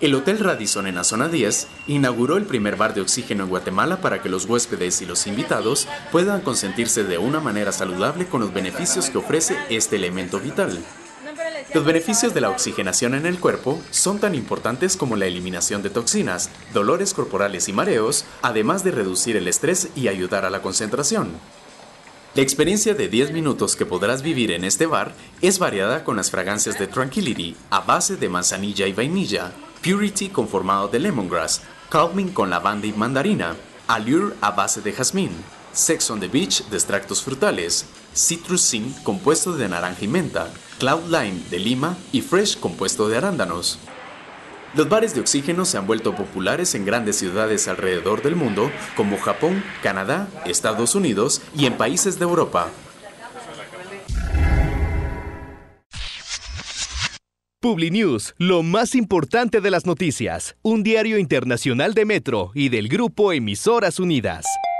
El Hotel Radisson en la zona 10 inauguró el primer bar de oxígeno en Guatemala para que los huéspedes y los invitados puedan consentirse de una manera saludable con los beneficios que ofrece este elemento vital. Los beneficios de la oxigenación en el cuerpo son tan importantes como la eliminación de toxinas, dolores corporales y mareos, además de reducir el estrés y ayudar a la concentración. La experiencia de 10 minutos que podrás vivir en este bar es variada con las fragancias de Tranquility a base de manzanilla y vainilla, Purity conformado de lemongrass, Calming con lavanda y mandarina, Allure a base de jazmín, Sex on the Beach de extractos frutales, Citrus Zinc compuesto de naranja y menta, Cloud Lime de lima y Fresh compuesto de arándanos. Los bares de oxígeno se han vuelto populares en grandes ciudades alrededor del mundo, como Japón, Canadá, Estados Unidos y en países de Europa. Publinews, lo más importante de las noticias. Un diario internacional de Metro y del Grupo Emisoras Unidas.